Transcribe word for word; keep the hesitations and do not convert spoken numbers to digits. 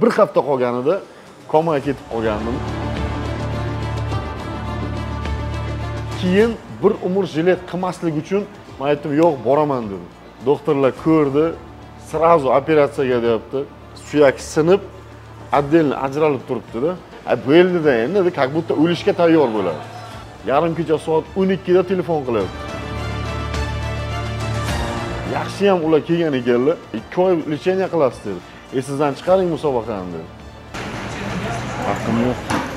Bir hafta qolganida komaga ketib qolgandim. Keyin bir umr jilet qilmaslik uchun men aytdim, "Yo'q, boraman" dedim. Doktorlar ko'rdi, srazu operatsiyaga deyapti. Suyak sinib, отдельно ajralib turibdi-da. A bo'ldi-da endi, как будто o'lishga tayyor bo'ladi. Yarim kecha soat o'n ikkida telefon qilyapti. Yaxshi ham ular kelgan ekanlar. ikki oy lecheniya qilasiz dedi. E sizdan chiqaring musobaqani dedi. Haqqim yo'q.